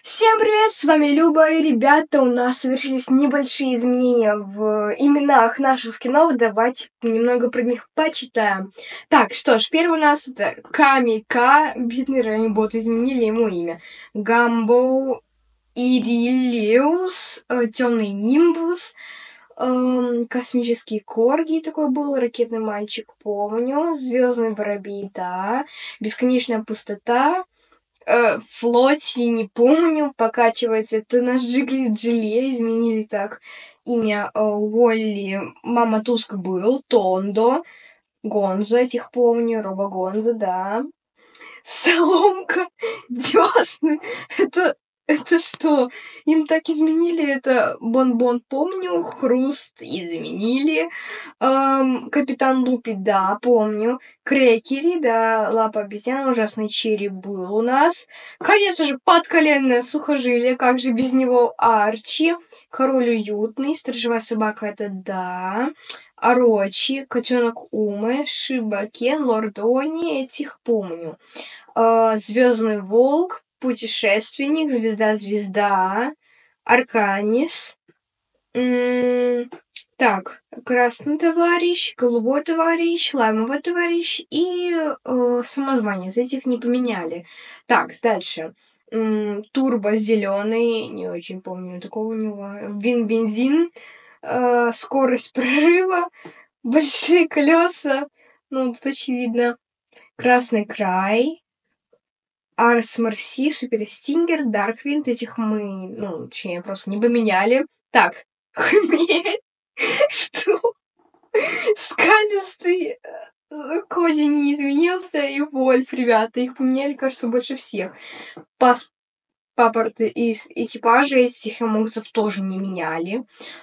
Всем привет, с вами Люба, и, ребята, у нас совершились небольшие изменения в именах наших скинов. Давайте немного про них почитаем. Так, что ж, первый у нас это Камика, бедный Рейнбот, изменили ему имя. Гамбо, Ирилиус, Темный Нимбус, Космический Корги такой был, Ракетный Мальчик, помню, Звездный Воробей, да, Бесконечная Пустота, Флоти, не помню, покачивается. Это наш Джигли Джиле, изменили так имя. Уолли, Мама Туск был, Тондо, Гонзо, этих помню, Роба Гонзо, да. Соломка, Дёсны, это что? Им так изменили, это Бон-Бон помню, Хруст изменили, Капитан Лупи, да, помню, Крекери, да, Лапа обезьяна, Ужасный Черри был у нас, конечно же, Подколенное сухожилие, как же без него, Арчи, Король Уютный, Сторожевая собака, это да, Орочи, Котенок Умы, Шибакен, Лорд Они, этих помню, Звездный Волк, Путешественник, Звезда, Арканис. Так, Красный товарищ, Голубой товарищ, Лаймовый товарищ и Самозванец. Этих не поменяли. Так, дальше. Турбо зеленый, не очень помню такого у него. Бензин, Скорость прорыва, Большие колеса. Ну, тут очевидно. Красный край. Арс Марси, Супер Стингер, Дарквинд, этих мы, точнее, просто не поменяли. Так, Хмель, что? Скалистый, Коди не изменился, и Вольф, ребята, их поменяли, кажется, больше всех. Паспорты из экипажа этих эмоксов тоже не меняли.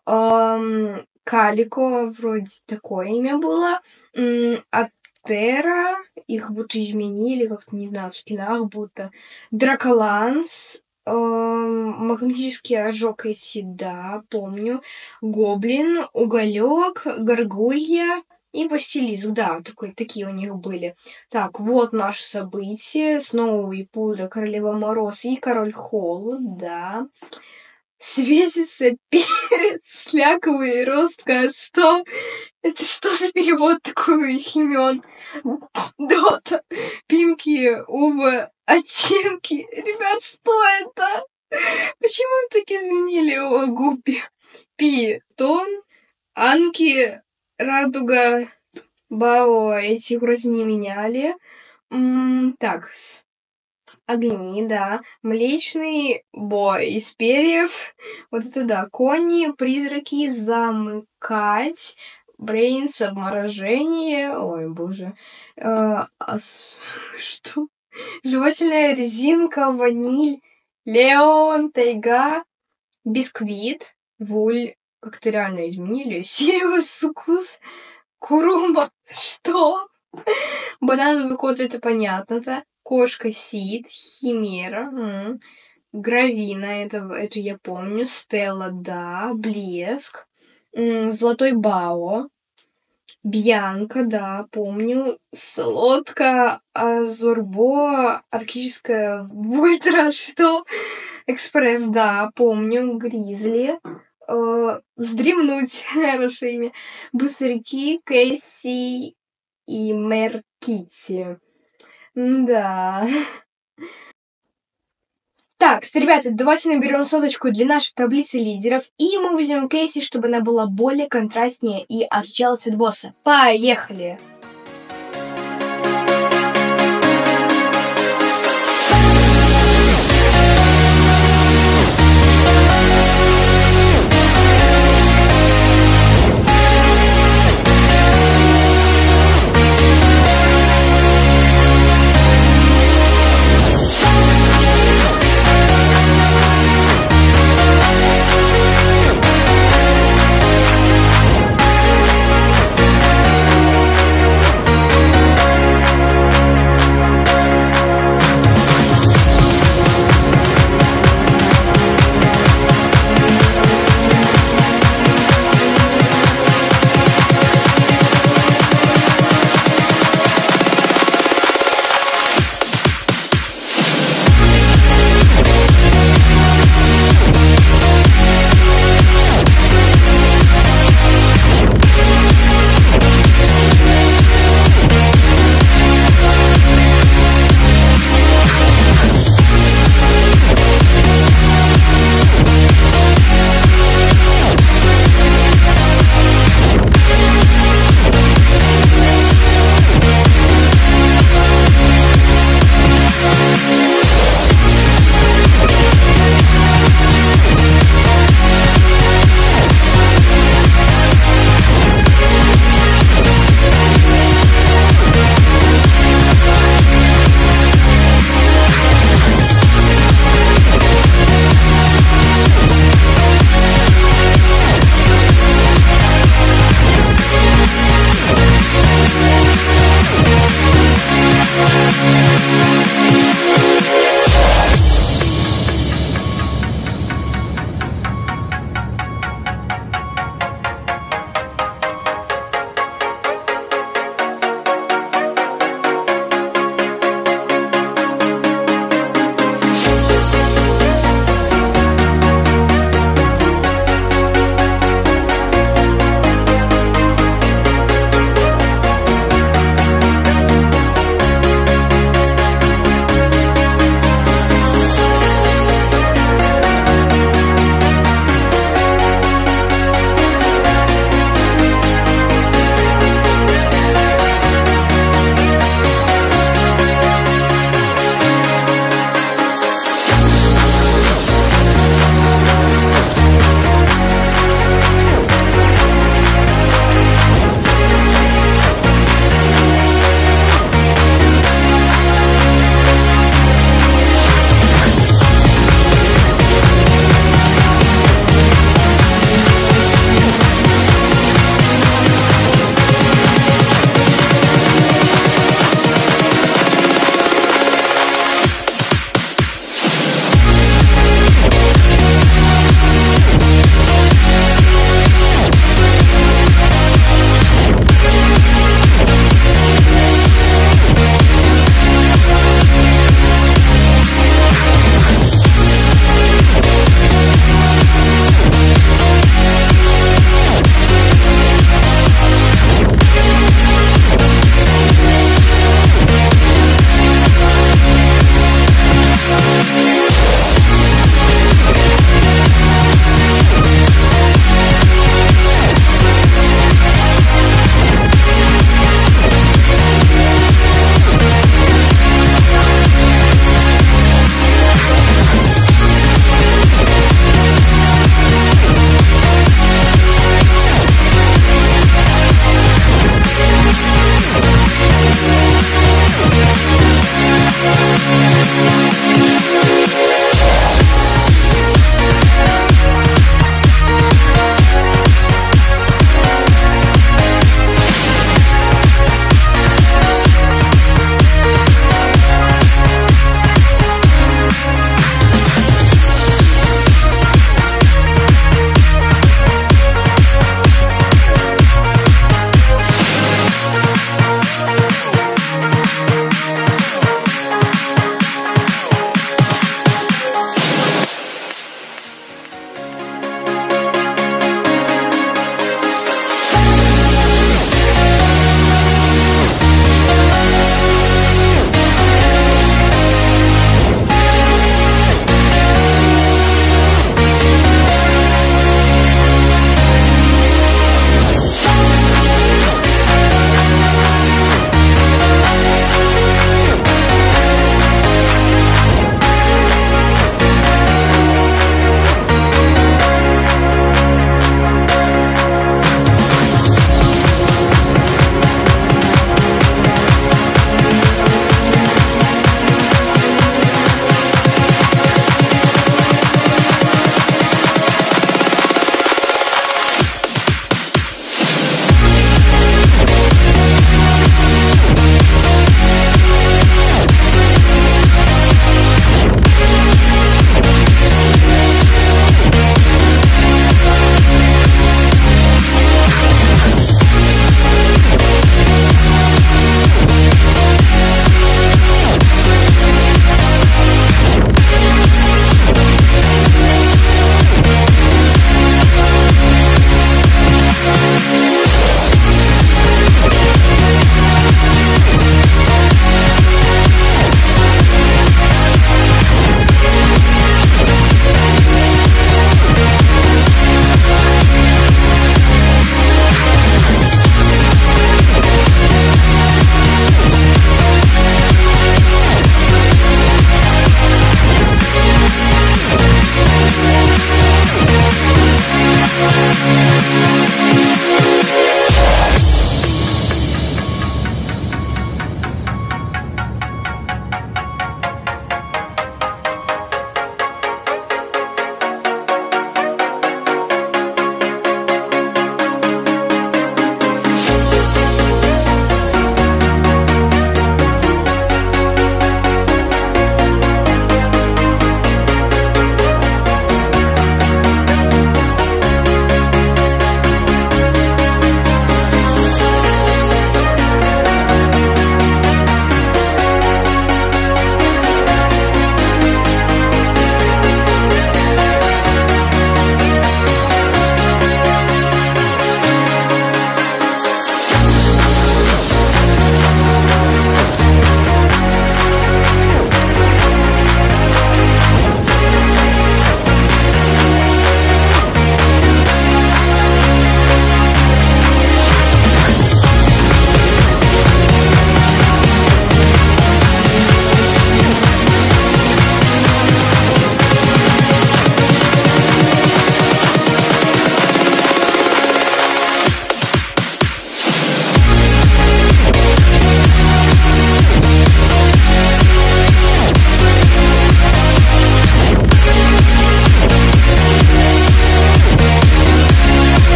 Калико, вроде такое имя было. Тера, их будто изменили, как-то, не знаю, в скинах будто. Драколанс, Магнетический ожог эти, да, помню. Гоблин, Уголек, Горгулья и Василиск, да, такие у них были. Так, вот наши события. Сноу и Пудра, Королева Мороз и Король Холод, да. Светится перец, слякова и ростка. Что? Это что за перевод такой у их имен? Дота, Пинки, Уба, оттенки. Ребят, что это? Почему им так изменили о Гуппи? Питон, Анки, Радуга, Бао. Эти вроде не меняли. Так, Огни, да. Млечный бой из перьев. Вот это да. Кони, призраки, замыкать. Брейнс, обморожение. Ой, боже. Что? Жевательная резинка, ваниль, Леон, тайга, бисквит, вуль. Как-то реально изменили. Сириус, сукус, Курума. Что? Банановый кот, это понятно-то. Кошка Сид, Химера, Гравина, эту я помню, Стелла, да, Блеск, Золотой Бао, Бьянка, да, помню, Слотка, Азурбо, Арктическая Вольтра, что? Экспресс, да, помню, Гризли, Вздремнуть, хорошее имя, Быстряки, Кэсси и Меркити. Да. Так, ребята, давайте наберем соточку для нашей таблицы лидеров, и мы возьмем Кейси, чтобы она была более контрастнее и отличалась от босса. Поехали!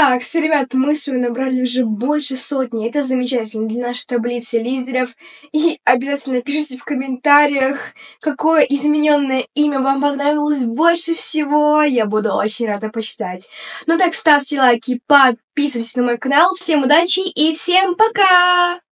Так, ребят, мы с вами набрали уже больше сотни. Это замечательно для нашей таблицы лидеров. И обязательно пишите в комментариях, какое измененное имя вам понравилось больше всего. Я буду очень рада почитать. Ну так, ставьте лайки, подписывайтесь на мой канал. Всем удачи и всем пока!